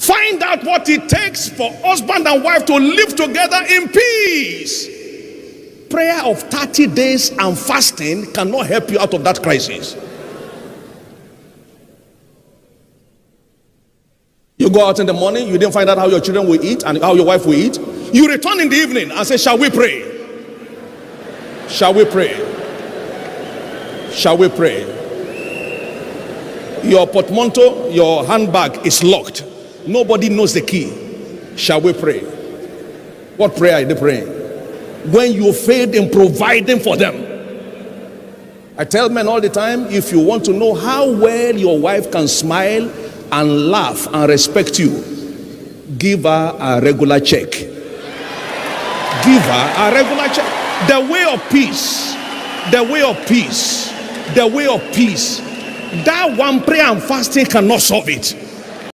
Find out what it takes for husband and wife to live together in peace. Prayer of 30 days and fasting cannot help you out of that crisis. You go out in the morning, you didn't find out how your children will eat and how your wife will eat. You return in the evening and say, shall we pray? Shall we pray? Shall we pray? Your portmanteau, your handbag is locked. Nobody knows the key. Shall we pray? What prayer are they praying? When you failed in providing for them. I tell men all the time, if you want to know how well your wife can smile and laugh and respect you, give her a regular check. Give her a regular check. The way of peace. The way of peace. The way of peace. That one prayer and fasting cannot solve it.